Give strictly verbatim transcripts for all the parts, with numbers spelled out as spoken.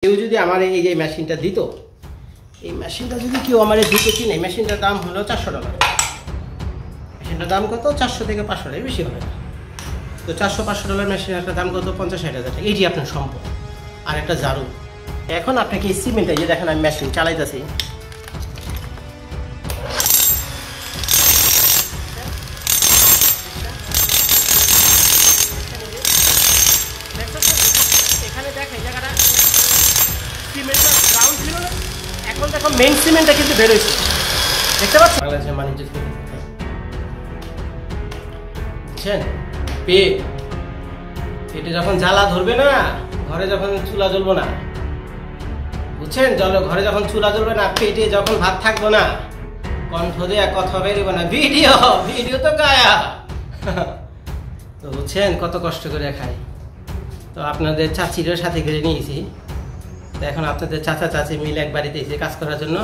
কেউ যদি আমার এই যে মেশিনটা দিত, এই মেশিনটা যদি কেউ আমার দিত কিনে, মেশিনটার দাম হলো চারশো টাকা। মেশিনটার দাম কত? চারশো থেকে পাঁচশো টাকা, বেশি হবে না। তো চারশো পাঁচশো ডলার মেশিন একটা দাম কত? পঞ্চাশ ষাট হাজার টাকা। এইটি আপনার সম্পদ। আর একটা ঝাড়ু। এখন আপনাকে এই সিমেন্টে যে দেখেন আমি মেশিন চালাইতেছি, এখানে দেখে জায়গাটা সিমেন্টটা গ্রাউন্ড ছিল না, এখন দেখো মেইন সিমেন্টটা কিন্তু বের হয়েছে, দেখতে পাচ্ছেন? বাংলাদেশের বাণিজ্য বুঝছেন? পেট পেটে যখন জ্বালা ধরবে না, ঘরে যখন চুলা জ্বলবো না, বুঝছেন? ঘরে যখন চুলা জ্বলবে না, পেটে যখন ভাত থাকবো না, কণ্ঠ দিয়ে কথা বেরোবে না, ভিডিও ভিডিও তো গায়া। তো বুঝছেন কত কষ্ট করে খাই। তো আপনাদের চাচিরও সাথে করে নিয়েছি। তো এখন আপনাদের চাচা চাচি মিলে এক বাড়িতে এসে কাজ করার জন্য।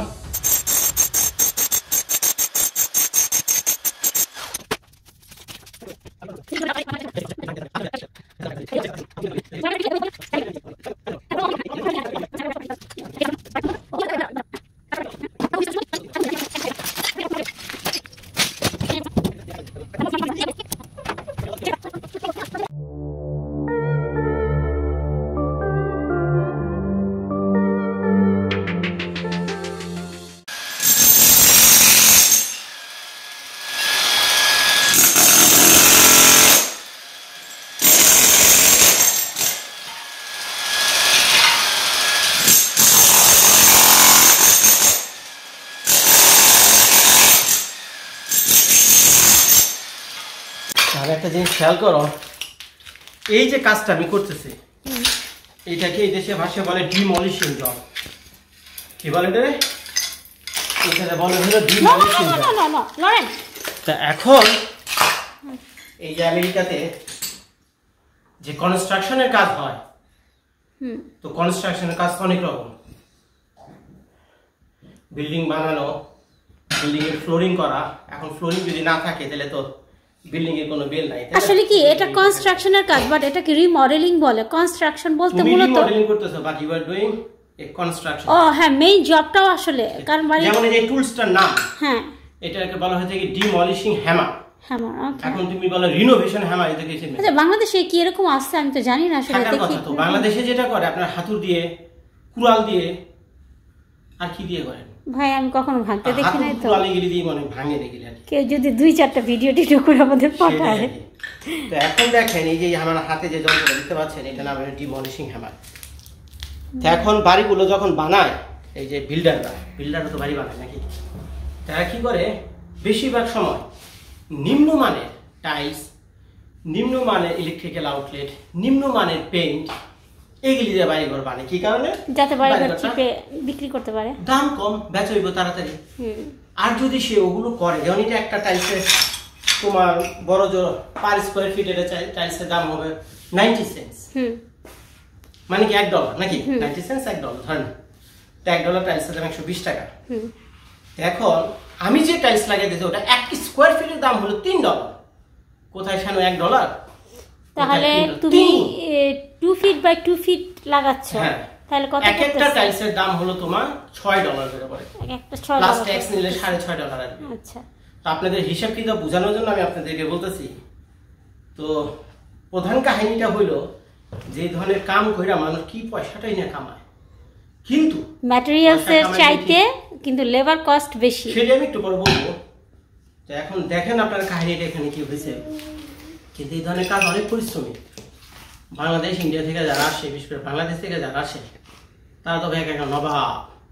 আর একটা জিনিস খেয়াল করো, এই যে কাজটা আমি করতেছি, এইটাকে এই দেশে ভাষায় বলে ডিমলিশিং জব। কি বলে রে? এটাকে বলে হলো ডিমলিশিং জব। তা এখন এই যে আমেরিকাতে যে কনস্ট্রাকশনের কাজ হয়, তো কনস্ট্রাকশনের কাজ অনেক রকম। বিল্ডিং বানানো, বিল্ডিং এর ফ্লোরিং করা। এখন ফ্লোরিং যদি না থাকে তাহলে তো বিল্ডিং এর কোনো বিল নাই। আসলে কি এটা কনস্ট্রাকশনের কাজ, বাট এটাকে রিমডেলিং বলে। কনস্ট্রাকশন বলতে মূলত রিমডেলিং করতেছো, but you are doing a construction. ও হ্যাঁ, মেইন জবটাও আসলে, কারণ মানে যেমন এই যে টুলসটার নাম, হ্যাঁ, এটাকে বলা হয় থেকে ডিমলিশিং হ্যামার। হ্যামার। ওকে, এখন তুমি বলো রিনোভেশন হ্যামার, এটা কিছু না। আচ্ছা, বাংলাদেশে কি এরকম আছে আমি তো জানি না আসলে। দেখি তো বাংলাদেশে যেটা করে আপনার হাতুড় দিয়ে, কুড়াল দিয়ে, আর কি দিয়ে করেন ভাই? আমি কখনো ভাঙতে দেখি নাই তো। কুড়ালিগিরি দিয়ে মনে ভাঙে দেখি আর কেউ যদি দুই চারটা ভিডিও টিডিও করে আমাদের পাঠায়। তো এখন দেখেন এই যে আমার হাতে যে যন্ত্রটা দেখতে পাচ্ছেন, এটা নাম হলো ডিমলিশিং হ্যামার। তো এখন বাড়িগুলো যখন বানায়, এই যে বিল্ডাররা বিল্ডাররা তো বাড়ি বানায় নাকি, তারা কি করে বেশিরভাগ সময় নিম্নমানের টাইলস, নিম্নমানের ইলেকট্রিক্যাল আউটলেট, নিম্নমানের পেইন্ট, এগুলি দিয়ে বাড়িঘর বানায়। কি কারণে? যাতে বাড়িঘর চিপে বিক্রি করতে পারে, দাম কম, বেচা হইব তাড়াতাড়ি। আর যদি সে ওগুলো করে, যেমন এটা একটা টাইলসের তোমার বড় জোর পার স্কোয়ার ফিট, এটা টাইলসের দাম হবে নাইনটি সেন্টস, মানে কি এক ডলার নাকি? নাইনটি সেন্টস এক ডলার ধরেন, তো এক ডলার টাইলসের দাম একশো বিশ টাকা। এখন আমি যে টাইলস লাগিয়ে দিয়েছি ওটা এক স্কোয়ার ফিটের দাম হলো তিন ডলার। কোথায় শানো এক ডলার? তাহলে তুমি two feet by two feet লাগাচ্ছ, তাহলে কত? এক একটা টাইলসের দাম হলো তোমার ছয় ডলার করে পড়ে, একটা ছয় ডলার, প্লাস ট্যাক্স নিলে সাড়ে ছয় ডলার আসবে। আচ্ছা, তো আপনাদের হিসাব কিতাব বোঝানোর জন্য আমি আপনাদেরকে বলতেছি। তো প্রধান কাহিনীটা হইলো যে ধরনের কাম কইরা মানুষ কি পয়সাটাই না কামায়, কিন্তু ম্যাটেরিয়ালসের চাইতে কিন্তু লেবার কস্ট বেশি। সেটা আমি একটু পরে বলবো। তো এখন দেখেন আপনার কাহিনীটা এখানে কি হয়েছে। কিন্তু এই ধরনের কাজ অনেক পরিশ্রমী। বাংলাদেশ, ইন্ডিয়া থেকে যারা আসে, বিশেষ করে বাংলাদেশ থেকে যারা আসে, তারা তো এক একটা নবাব,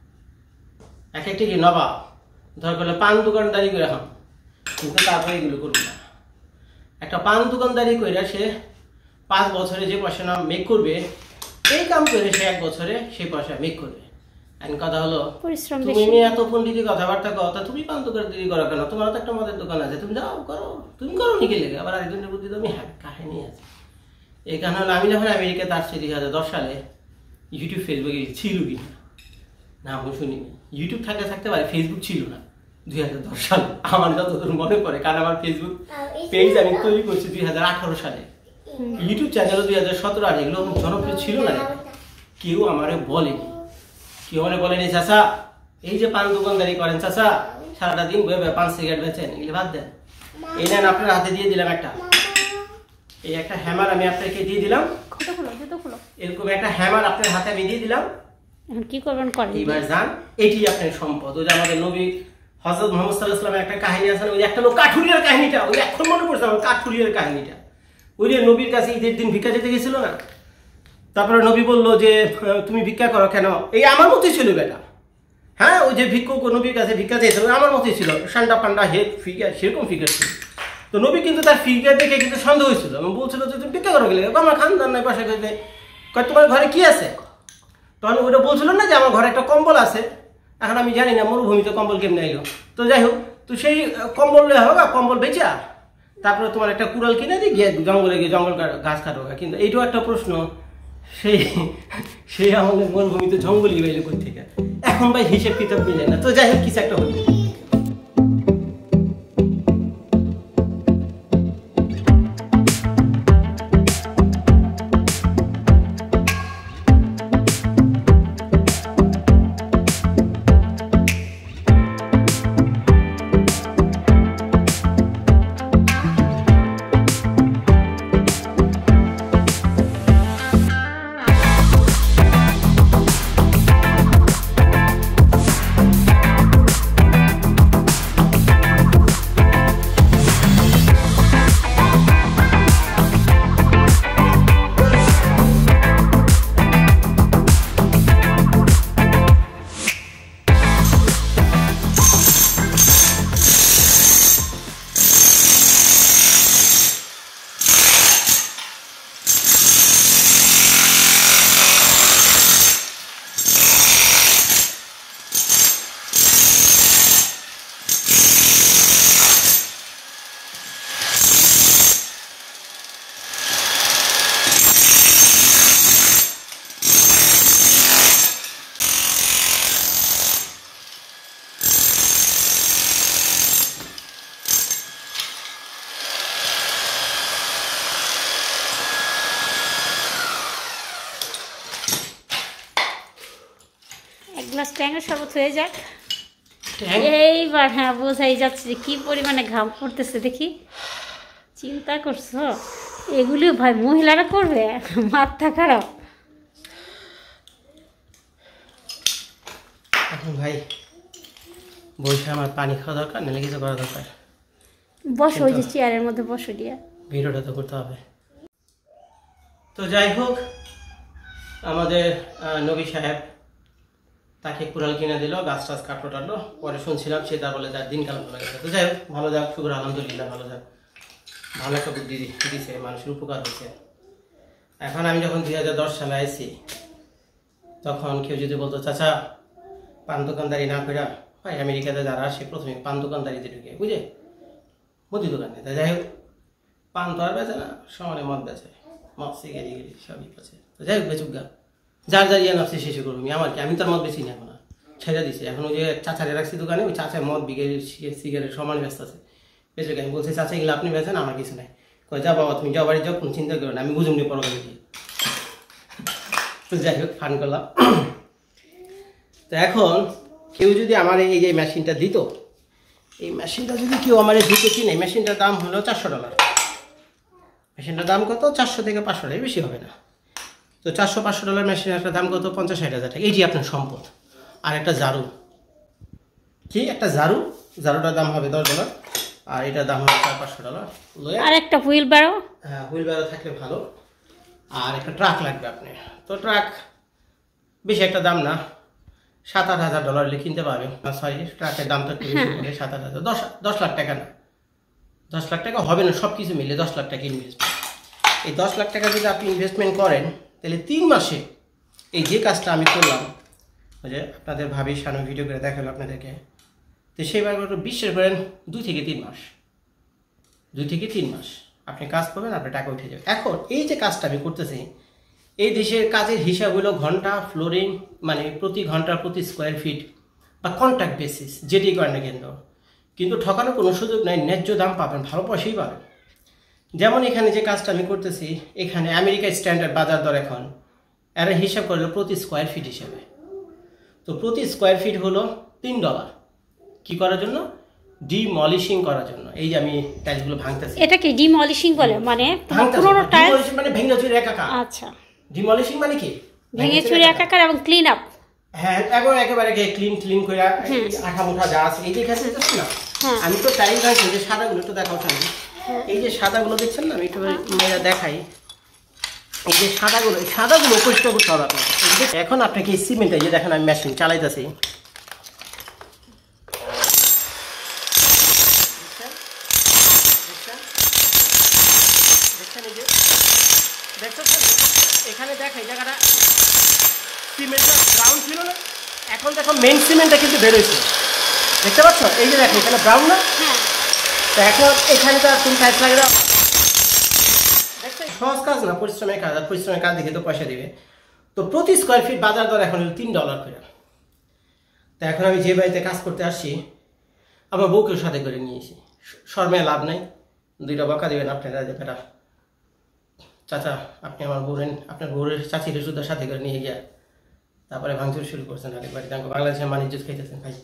এক একটা কি নবাব, ধর করলে পান দোকানদারি করে এখন, কিন্তু তারপরে এগুলো করবে না। একটা পান দোকানদারি করে সে পাঁচ বছরে যে পয়সা না মেক করবে, এই কাম করে সে এক বছরে সেই পয়সা মেক করবে। এখন কথা হলো, তুমি এত পন্ডিতি কথাবার্তা কথা, তুমি পান দোকানদারি করো কেন? তোমার তো একটা মদের দোকান আছে, তুমি যাও করো, তুমি করো নিকে লেগে। আবার আরেকজনের বুদ্ধি তুমি হ্যাঁ কাহিনী আছে। এই কারণে হলো আমি যখন আমেরিকাতে আসছি দুই হাজার দশ সালে, ইউটিউব ফেসবুকে ছিল কি না আমি শুনিনি। ইউটিউব থাকতে থাকতে পারে, ফেসবুক ছিল না দুই হাজার দশ সালে আমার যতদূর মনে পড়ে, কারণ আমার ফেসবুক পেজ আমি তৈরি করছি দুই হাজার আঠারো সালে। ইউটিউব চ্যানেল দুই হাজার সতেরো আট, এগুলো জনপ্রিয় ছিল না। কেউ আমারে বলেনি, কেউ আমারে বলেনি চাচা এই যে পান দোকানদারি করেন চাচা সারাটা দিন বয়ে পান সিগারেট বেচেন, এগুলো বাদ দেন, এই নেন আপনার হাতে দিয়ে দিলাম একটা, এই একটা হ্যামার আমি আপনাকে দিয়ে দিলাম, এরকম একটা হ্যামার আপনার হাতে আমি দিয়ে দিলাম, কি করবেন করেন, এইবার যান, এটি আপনার সম্পদ। ওই যে আমাদের নবী হযরত মুহাম্মদ সাল্লাল্লাহু আলাইহি ওয়াসাল্লামের একটা কাহিনী আছে, ওই একটা লোক কাঠুরিয়ার কাহিনীটা, ওই এখন মনে পড়ছে আমার কাঠুরিয়ার কাহিনীটা। ওই যে নবীর কাছে ঈদের দিন ভিক্ষা যেতে গেছিল না, তারপরে নবী বলল যে তুমি ভিক্ষা করো কেন, এই আমার মতোই ছিল বেটা, হ্যাঁ ওই যে ভিক্ষুক নবীর কাছে ভিক্ষা চেয়েছিল আমার মতোই ছিল, সান্ডা পান্ডা হেড ফিগার সেরকম ফিগার ছিল। তো নবী কিন্তু তার ফিগার দেখে কিন্তু সন্দেহ হয়েছিল এবং বলছিল যে তুমি ভিক্ষা করো গেলে, আমার খানদান নাই পাশে গেলে, তোমার ঘরে কি আছে, তখন ওইটা বলছিল না যে আমার ঘরে একটা কম্বল আছে, এখন আমি জানি না মরুভূমিতে কম্বল কেমনে এলো, তো যাই হোক, তো সেই কম্বল হোক কম্বল বেচা তারপরে তোমার একটা কুড়াল কিনে দিই গিয়ে জঙ্গলে গিয়ে জঙ্গল গাছ কাটো, কিন্তু এইটাও একটা প্রশ্ন, সেই সেই আমাদের মরুভূমিতে জঙ্গলই বাইলে কোথা থেকে, এখন ভাই হিসেব কিতাব মিলে না, তো যাই হোক কিছু একটা হলো। গ্লাস ট্যাঙের শরবত হয়ে যাক, এইবার হ্যাঁ বোঝাই যাচ্ছে যে কি পরিমাণে ঘাম পড়তেছে, দেখি চিন্তা করছো এগুলি ভাই মহিলারা করবে, মাথা খারাপ। এখন ভাই বসে আমার পানি খাওয়া দরকার, নাহলে কিছু করা দরকার, বসো ওই যে চেয়ারের মধ্যে বসো দিয়া, ভিডিওটা তো করতে হবে। তো যাই হোক, আমাদের নবী সাহেব তাকে কুড়াল কিনে দিল, গাছ টাছ কাটলো টাটলো, পরে শুনছিলাম সে তার বলে যার দিনকাল ভালো গেছে। তো যাই হোক ভালো যাক, শুক্র আলহামদুলিল্লাহ, ভালো যাক, ভালো একটা বুদ্ধি দিছে, মানুষের উপকার হয়েছে। এখন আমি যখন দুই হাজার দশ সালে আইছি, তখন কেউ যদি বলতো চাচা পান দোকানদারি না করে ভাই আমেরিকাতে যারা আসে প্রথমে পান দোকানদারিতে ঢুকে, বুঝে মুদি দোকানে, তাই যাই হোক পান তো আর বেচে না, সমানে মদ বেচে, মদ সিগারি গিরি সবই বেচে। তো যাই হোক বেচুক গা, যার যার ইয়ে নাফসে শেষে করবো, আমার কি, আমি তো মদ বেশি না, এখন ছেড়ে দিছি। এখন ওই যে চাচারে রাখছি দোকানে, ওই চাচায় মদ বিঘেরি সিগারেট সমান ব্যস্ত আছে, বেচুক। আমি বলছি চাচা এগুলো আপনি বেচেন, আমার কিছু নাই, কয় যা বাবা তুমি যাও বাড়ি যাও, কোনো চিন্তা করো না, আমি বুঝুন নি পরকালে গিয়ে। তো যাই হোক ফান করলাম। তো এখন কেউ যদি আমার এই যে মেশিনটা দিত, এই মেশিনটা যদি কেউ আমার দিত কিনে, এই মেশিনটার দাম হলো চারশো ডলার। মেশিনটার দাম কত? চারশো থেকে পাঁচশো টাকা, বেশি হবে না। তো চারশো পাঁচশো ডলার মেশিনের একটা দাম কত? পঞ্চাশ ষাট হাজার টাকা। এইটি আপনার সম্পদ। আর একটা ঝাড়ু, কি একটা ঝাড়ু, ঝাড়ুটার দাম হবে দশ ডলার, আর এটার দাম হবে চার পাঁচশো ডলার। আর একটা হুইল ব্যারো, হ্যাঁ হুইল ব্যারো থাকলে ভালো। আর একটা ট্রাক লাগবে আপনার। তো ট্রাক বেশি একটা দাম না, সাত আট হাজার ডলার হলে কিনতে পারবেন। সরি, ট্রাকের দামটা একটু বেশি বলে, সাত আট হাজার, দশ দশ লাখ টাকা না, দশ লাখ টাকা হবে না, সব কিছু মিলে দশ লাখ টাকা ইনভেস্টমেন্ট। এই দশ লাখ টাকা যদি আপনি ইনভেস্টমেন্ট করেন, তাহলে তিন মাসে এই যে কাজটা আমি করলাম, ওই যে আপনাদের ভাবি সামনে ভিডিও করে দেখালো আপনাদেরকে, তো সেইভাবে বিশ্বাস করেন দুই থেকে তিন মাস দুই থেকে তিন মাস আপনি কাজ করবেন, আপনার টাকা উঠে যাবে। এখন এই যে কাজটা আমি করতেছি, এই দেশের কাজের হিসাব হলো ঘন্টা, ফ্লোরিং, মানে প্রতি ঘন্টা প্রতি স্কোয়ার ফিট বা কন্ট্রাক্ট বেসিস, যেটি করেন না কেন্দ্র। কিন্তু ঠকানোর কোনো সুযোগ নাই, ন্যায্য দাম পাবেন, ভালো পয়সাই পাবেন। যেমন এখানে যে কাজটা আমি করতেছি, এখানে আমেরিকা স্ট্যান্ডার্ড বাজার দর এখন এর হিসাব করলে প্রতি স্কোয়ার ফিট হিসেবে। তো প্রতি স্কোয়ার ফিট হলো তিন ডলার। কি করার জন্য? ডিমলিশিং করার জন্য। এই যে আমি টাইলসগুলো ভাঙতেছি, এটা কি ডিমলিশিং বলে? মানে পুরো টাইলস মানে ভেঙে চুরে একাকার। আচ্ছা, ডিমলিশিং মানে কি? ভেঙে চুরে একাকার এবং ক্লিন আপ। হ্যাঁ, একবার একেবারে ক্লিন ক্লিন করে আঠা মুঠা যা আছে এই যে এখানে দেখছেন না, আমি তো টাইল ভাঙছি। যে সাদাগুলো একটু দেখাও সামনে, এই যে সাদাগুলো দেখছেন না, আমি একটু মেয়েরা দেখাই। এই যে সাদাগুলো, এই সাদাগুলো পরিষ্কার করতে হবে আপনাকে। এখন আপনাকে এই সিমেন্ট, এই যে দেখেন আমি মেশিন চালাইতেছি, এখানে দেখ এই জায়গাটা সিমেন্টটা ব্রাউন ছিল না, এখন দেখো মেইন সিমেন্টটা কিন্তু বেরোইছে, দেখতে পাচ্ছ? এই যে দেখো এখানে ব্রাউন না, তো এখন এখানে তো তুমি টাইলস লাগিয়ে দাও। সহজ কাজ না, পরিশ্রমের কাজ, আর পরিশ্রমের কাজ দেখে তো পয়সা দিবে। তো প্রতি স্কোয়ার ফিট বাজার দর এখন তিন ডলার করে। তো এখন আমি যে বাড়িতে কাজ করতে আসছি আমার বউকেও সাথে করে নিয়েছি। শর্মে লাভ নাই, দুইটা বকা দেবেন আপনারা যে বেটা চাচা আপনি আমার বউরেন, আপনার বউরের চাচির শুদ্ধ সাথে করে নিয়ে গিয়া তারপরে ভাঙচুর শুরু করছেন আরেক বাড়িতে। আমাকে বাংলাদেশের বাণিজ্য খাইতেছেন ভাই,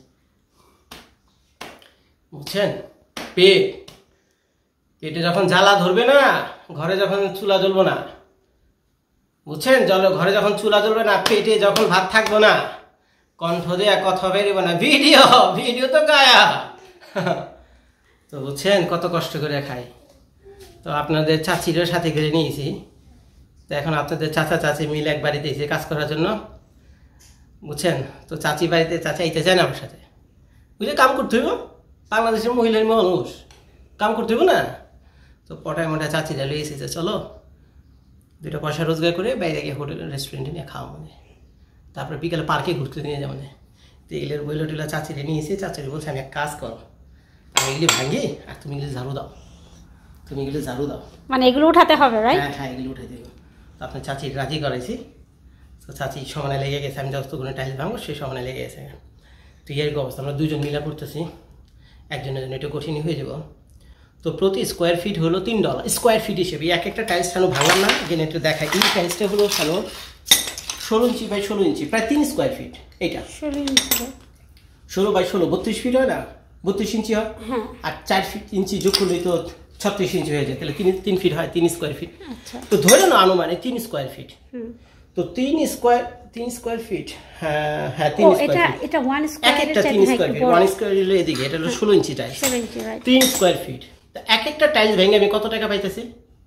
বুঝছেন? পেট পেটে যখন জ্বালা ধরবে না, ঘরে যখন চুলা জ্বলবো না, বুঝছেন? জল ঘরে যখন চুলা জ্বলবে না, পেটে যখন ভাত থাকবো না, কণ্ঠ দেয়া কথা বেরোবে না, ভিডিও ভিডিও তো গায়া। তো বুঝছেন কত কষ্ট করে খাই। তো আপনাদের চাচিরও সাথে করে নিয়েছি। তো এখন আপনাদের চাচা চাচি মিলে এক বাড়িতে এসে কাজ করার জন্য, বুঝছেন? তো চাচি বাড়িতে চাচা আইতে চায় না আমার সাথে, বুঝলে কাম করতে হইব, বাংলাদেশের মহিলার মানুষ কাম করতে হইব না। তো পটায় মোটায় চাচিরা লয়ে এসেছে, চলো দুটো পয়সা রোজগার করে বাইরে গিয়ে হোটেল রেস্টুরেন্টে নিয়ে খাওয়া, মানে তারপরে বিকেলে পার্কে ঘুরতে নিয়ে যাবো। মানে তো এগুলোর বইলো টিলা চাচিরে নিয়েছি, চাচিরে বলছে আমি এক কাজ করো, আমি এগুলি ভাঙি আর তুমি এগুলি ঝাড়ু দাও, তুমি এগুলো ঝাড়ু দাও, মানে এগুলো উঠাতে হবে, রাইট? হ্যাঁ হ্যাঁ এগুলো উঠাই দেবো। তো আপনার চাচি রাজি করাইছি। তো চাচি সমানে লেগে গেছে, আমি যতগুলো টাইলস ভাঙবো সেই সমানে লেগে গেছে। তো এর অবস্থা আমরা দুজন মিলা করতেছি, একজনের জন্য একটু কঠিনই হয়ে যাব। তো প্রতি স্কোয়ার ফিট হলো তিন ডলার স্কোয়ার ফিট হিসেবে। এক একটা টাইলস ছানো ভাঙলাম না, যেন একটু দেখাই। এই টাইলসটা হলো ছানো ষোলো ইঞ্চি বাই ষোলো ইঞ্চি, প্রায় তিন স্কোয়ার ফিট। এইটা ষোলো বাই ষোলো বত্রিশ ফিট হয় না, বত্রিশ ইঞ্চি হয়, আর চার ফিট ইঞ্চি যোগ করলেই তো ছত্রিশ ইঞ্চি হয়ে যায়, তাহলে তিন তিন ফিট হয়, তিন স্কোয়ার ফিট। তো ধরে না আনুমানিক তিন স্কোয়ার ফিট। তো তিন স্কোয়ার তিন স্কোয়ার ফিট, হ্যাঁ হ্যাঁ তিন স্কোয়ার ফিট, এক একটা তিন স্কোয়ার ফিট। ওয়ান স্কোয়ার হলো এদিকে, এটা হলো ষোলো ইঞ্চি টাইলস, তিন স্কোয়ার ফিট। তো এক একটা টাইলস ভেঙে আমি কত টাকা পাইতেছি?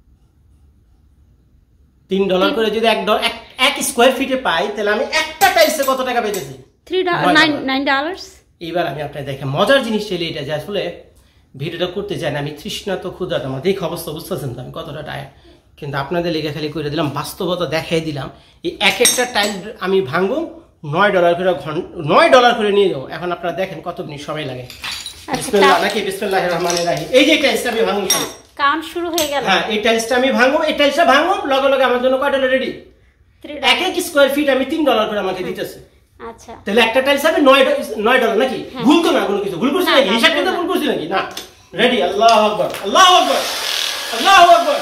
তিন ডলার করে যদি এক এক স্কোয়ার ফিটে পাই, তাহলে আমি একটা টাইলসে কত টাকা পাইতেছি? Nine dollar. এইবার আমি আপনার দেখে মজার জিনিস ছিল এটা, যে আসলে ভিডিওটা করতে চাই না, আমি তৃষ্ণা তো ক্ষুধাটা আমার দেখে অবস্থা বুঝতেছেন তো আমি কতটা টায়ার্ড, কিন্তু আপনাদের লেগে খালি করে দিলাম, বাস্তবতা দেখাই দিলাম। এই এক একটা টাইল আমি ভাঙবো নয় ডলার করে, নয় ডলার করে নিয়ে যাবো। এখন আপনারা দেখেন কত মিনিট সময় লাগে। বিসমিল্লাহ নাকি বিসমিল্লাহির রহমানির রহিম। এই যে টাইলসটা আমি ভাঙবো, কাম শুরু হয়ে গেল। হ্যাঁ এই টাইলসটা আমি ভাঙবো, এই টাইলসটা ভাঙবো লগে লগে আমার জন্য কয় ডলার রেডি? এক এক স্কোয়ার ফিট আমি তিন ডলার করে আমাকে দিতেছে। আচ্ছা তাহলে একটা টাইলস হবে নয় নয় ডলার নাকি? ভুল তো না কোনো কিছু, ভুল করছি নাকি? হিসাব কিন্তু ভুল করছি নাকি? না, রেডি। আল্লাহু আকবার, আল্লাহু আকবার, আল্লাহু আকবার।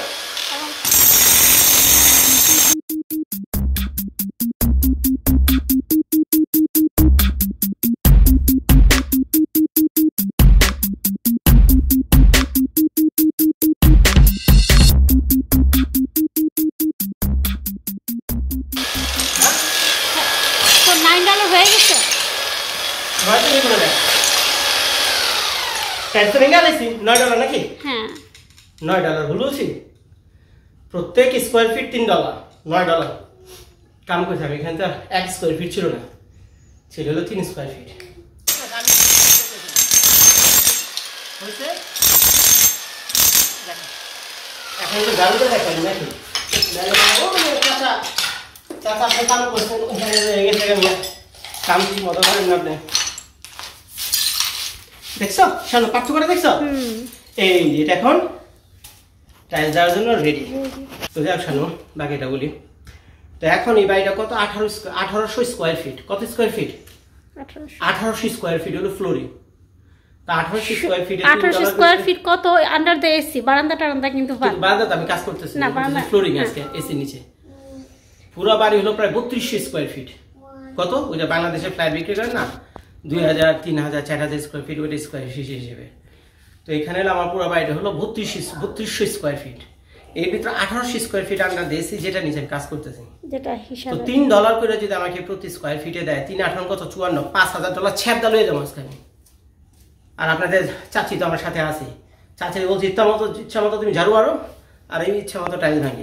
নয় ডলার বলছি, প্রত্যেক স্কোয়ার ফিট তিন ডলার, নয় ডলার কাম করছে। আমি এখানে তো এক স্কোয়ার ফিট ছিল না, ছিল হলো তিন স্কোয়ার ফিট। এখন তো গাড়িতে দেখাই নাকি চাচা চাচা আপনি কাম করছেন, কাম কি মতো করেন না আপনি? দেখছো শানু পার্থক্য করে দেখছো? এই এটা এখন টাইলস দেওয়ার জন্য রেডি। তো যাও শানু বাকিটা বলি। তো এখন এই বাড়িটা কত? আঠারো আঠারোশো স্কোয়ার ফিট। কত স্কোয়ার ফিট? আঠারোশো স্কোয়ার ফিট হলো ফ্লোরিং। তা আঠারোশো স্কোয়ার ফিট, আঠারোশো স্কোয়ার ফিট কত আন্ডার দ্য এসি? বারান্দা টারান্দা কিন্তু বারান্দাতে আমি কাজ করতেছি না, ফ্লোরিং আজকে এসি নিচে পুরো বাড়ি হলো প্রায় বত্রিশশো স্কোয়ার ফিট। কত? ওই যে বাংলাদেশে ফ্ল্যাট বিক্রি করেন না, দুই হাজার তিন হাজার চার হাজার স্কোয়ার ফিট, ওইটা স্কোয়ার ফিট হিসেবে। তো এখানে হলো আমার পুরো বাড়িটা হলো বত্রিশ বত্রিশশো স্কোয়ার ফিট। এর ভিতরে আঠারোশো স্কোয়ার ফিট আমরা দিয়েছি, যেটা নিচে আমি কাজ করতেছি। তো তিন ডলার করে যদি আমাকে প্রতি স্কোয়ার ফিটে দেয়, তিন আঠারো কত চুয়ান্ন, পাঁচ হাজার ডলার ছ্যাপদা লয়ে যাবো আজকে আমি। আর আপনাদের চাচি তো আমার সাথে আছে, চাচি বলছে ইচ্ছা মতো ইচ্ছা মতো তুমি ঝাড়ু মারো, আর এই ইচ্ছা মতো টাইল ভাঙি।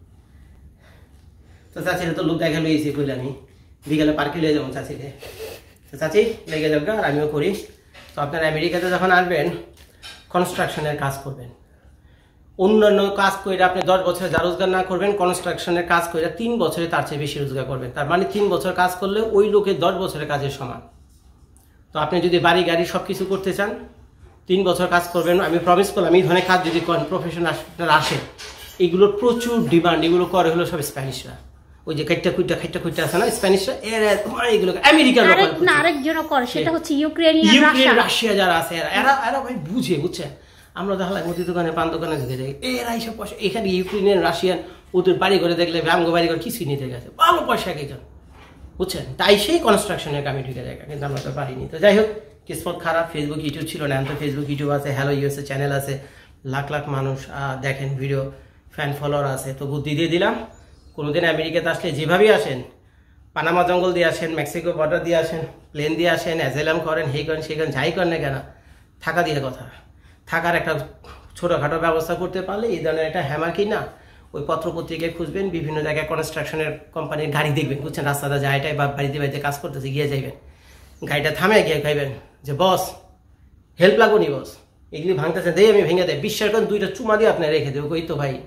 তো চাচিরে তো লোক দেখা লইয়েছি বলে আমি বিকেলে পার্কে লিয়ে যাবো চাচিকে। তো চাচি লেগে যাবে আর আমিও করি। তো আপনারা আমেরিকাতে যখন আসবেন কনস্ট্রাকশনের কাজ করবেন, অন্যান্য কাজ করে আপনি দশ বছরে যা রোজগার না করবেন, কনস্ট্রাকশনের কাজ করে তিন বছরে তার চেয়ে বেশি রোজগার করবেন। তার মানে তিন বছর কাজ করলে ওই লোকের দশ বছরের কাজের সমান। তো আপনি যদি বাড়ি গাড়ি সব কিছু করতে চান, তিন বছর কাজ করবেন। আমি প্রমিস করলাম এই ধরনের কাজ যদি করেন, প্রফেশনাল আপনার আসে, এগুলোর প্রচুর ডিমান্ড। এগুলো করে হলো সব স্প্যানিশরা, ওই যে খাইটা খুঁটা খাইটা খুঁটা আছে না স্প্যানিশরা, এরা তোমার এগুলো আমেরিকার লোক না, আরেকজনও করে, সেটা হচ্ছে ইউক্রেনিয়ান, ইউক্রেন রাশিয়া যারা আছে এরা এরা ভাই বুঝে, বুঝছেন। আমরা দেখালাই মুদি দোকানে পান দোকানে ঢুকে যাই, এরা এইসব পয়সা এখানে ইউক্রেনিয়ান রাশিয়ান ওদের বাড়ি করে দেখলে আমগো বাড়ি করে কিছুই নিতে গেছে, ভালো পয়সা একজন, বুঝছেন। তাই সেই কনস্ট্রাকশনের কামে ঢুকে যায়, কিন্তু আমরা তো পারিনি। তো যাই হোক, কিসমত খারাপ, ফেসবুক ইউটিউব ছিল না, এখন তো ফেসবুক ইউটিউব আছে, হ্যালো ইউএসএ চ্যানেল আছে, লাখ লাখ মানুষ দেখেন ভিডিও, ফ্যান ফলোয়ার আছে। তো বুদ্ধি দিয়ে দিলাম, কোনোদিন আমেরিকাতে আসলে যেভাবেই আসেন, পানামা জঙ্গল দিয়ে আসেন, মেক্সিকো বর্ডার দিয়ে আসেন, প্লেন দিয়ে আসেন, অ্যাজেলাম করেন, হেই করেন সেই করেন, যাই করেন না কেন, থাকা দিয়ে কথা, থাকার একটা ছোটোখাটো ব্যবস্থা করতে পারলে এই ধরনের একটা হ্যামার কি না, ওই পত্রপত্রিকায় খুঁজবেন, বিভিন্ন জায়গায় কনস্ট্রাকশনের কোম্পানির গাড়ি দেখবেন, বুঝছেন, রাস্তাটা যাইটাই বা বাড়িতে বাড়িতে কাজ করতেছে, গিয়ে যাইবেন, গাড়িটা থামে গিয়ে খাইবেন যে বস হেল্প লাগবো নি, বস এগুলি ভাঙতেছে, দেই আমি ভেঙে দেয়, বিশ্বাস করেন দুইটা চুমা দিয়ে আপনার রেখে দেবো। ওই তো ভাই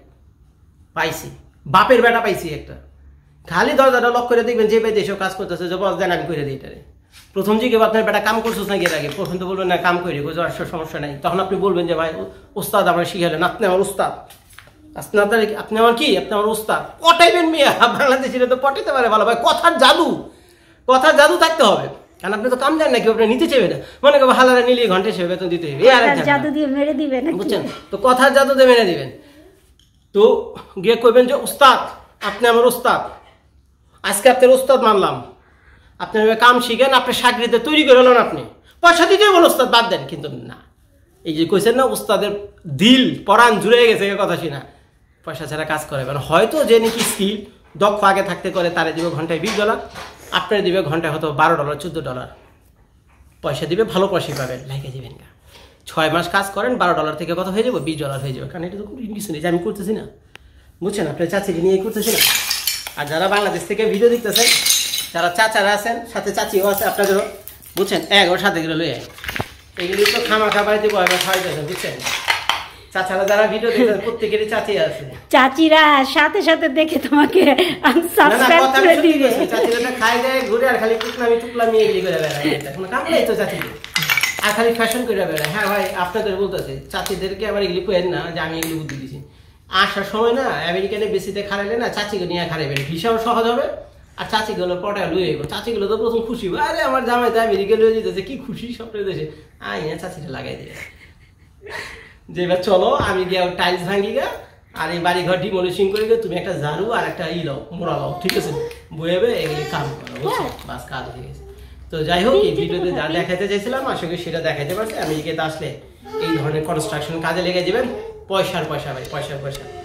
পাইছি, বাপের বেটা পাইছি একটা, খালি দরজাটা লক করে দেখবেন যে বাড়িতে এসব কাজ করতেছে, যে বস দেন আমি করে দিই এটারে। প্রথম যে কেউ আপনার বেটা কাম করছিস না গিয়ে আগে, প্রথম তো বলবেন না কাম করি, বুঝো আসলে সমস্যা নাই, তখন আপনি বলবেন যে ভাই ওস্তাদ আমরা শিখালেন, আপনি আমার উস্তাদ, আপনার আপনি আমার কি, আপনি আমার উস্তাদ, পটাইবেন মিয়া। বাংলাদেশিরা তো পটাইতে পারে ভালো ভাই, কথার জাদু, কথার জাদু থাকতে হবে, কারণ আপনি তো কাম জানেন না, কেউ আপনি নিতে চাইবে না, মনে করবো হালারা নিলে ঘন্টা হিসেবে বেতন দিতে হবে, জাদু দিয়ে মেরে দিবেন, বুঝছেন। তো কথার জাদু দিয়ে মেরে দিবেন। তো গিয়ে কইবেন যে উস্তাদ আপনি আমার উস্তাদ, আজকে আপনার উস্তাদ মানলাম, আপনি কাম শিখেন, আপনার চাকরিতে তৈরি করে হলেন, আপনি পয়সা দিতে বলো উস্তাদ বাদ দেন, কিন্তু না, এই যে কইছেন না উস্তাদের দিল পরাণ জুড়ে গেছে কথা শুনা, পয়সা ছাড়া কাজ করে। কারণ হয়তো যে নাকি স্কিল দক্ষ আগে থাকতে করে, তারা দিবে ঘন্টায় বিশ ডলার, আপনার দিবে ঘন্টায় হয়তো বারো ডলার চোদ্দ ডলার পয়সা দিবে, ভালো পয়সা পাবেন, লাইকে দিবেন না। ছয় মাস কাজ করেন, বারো ডলার থেকে কত হয়ে যাবে, বিশ ডলার হয়ে যাবে, কারণ এটা তো কোনো কিছু নেই যে আমি করতেছি না, বুঝছেন, আপনার চাচিকে নিয়ে করতেছি না। আর যারা বাংলাদেশ থেকে ভিডিও দেখতেছেন, যারা চাচারা আছেন, সাথে চাচিও আছে আপনাদেরও, বুঝছেন, এক ওর সাথে গেলে লই এগুলি তো খামা খাবাই দিব, এবার খাওয়াইতেছেন, বুঝছেন। চাচারা যারা ভিডিও দেখতেছেন প্রত্যেকেরই চাচি আছে, চাচিরা সাথে সাথে দেখে তোমাকে সাবস্ক্রাইব করে দিবে। চাচিরা খাই দেয় ঘুরে আর খালি টুকলামি টুকলামি এগুলি করে বেড়ায়, কোনো কাম নেই তো চাচিদের, আর খালি ফ্যাশন করে বেড়ায়। হ্যাঁ ভাই আপনাদের বলতেছে, চাচিদেরকে আবার এগুলি করেন না যে আমি এগুলি বুদ্ধি দিচ্ছি। আসার সময় না আমেরিকানে বেশিতে খারাইলে না চাচিকে নিয়ে খারাইবেন, ভিসাও সহজ হবে, আর চাচিগুলো পটায় লুয়ে যাবো। চাচিগুলো তো প্রথম খুশি, আরে আমার জামাই তো আমেরিকা লুয়ে যেতেছে, কি খুশি সবটাই দেশে, আই না চাচিটা লাগাই দিয়ে যে এবার চলো আমি গিয়ে টাইলস ভাঙি গা, আর এই বাড়ি ঘর ডিমোলিশিং করে গিয়ে তুমি একটা ঝাড়ু আর একটা ই লাও, মোড়া লাও, ঠিক আছে, বইবে এগুলি কাম করো, বুঝছো, বাস কাজ হয়ে গেছে। তো যাই হোক, এই ভিডিওতে যা দেখাইতে চাইছিলাম আশা করি সেটা দেখাইতে পারছি। আমেরিকাতে আসলে এই ধরনের কনস্ট্রাকশন কাজে লেগে যাবেন, পয়সার পয়সা ভাই, পয়সার পয়সা।